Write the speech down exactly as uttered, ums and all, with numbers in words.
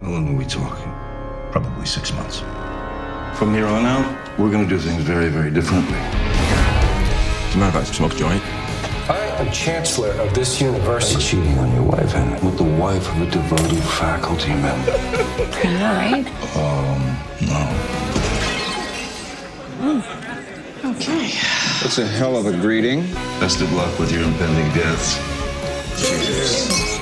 How long are we talking? Probably six months. From here on out, we're gonna do things very, very differently. As a matter of fact, smoke a joint. I am chancellor of this university. Cheating on your wife, Henry, with the wife of a devoted faculty member. Criminal, right? Um, no. Mm. Okay. That's a hell of a greeting. Best of luck with your impending deaths. Cheers.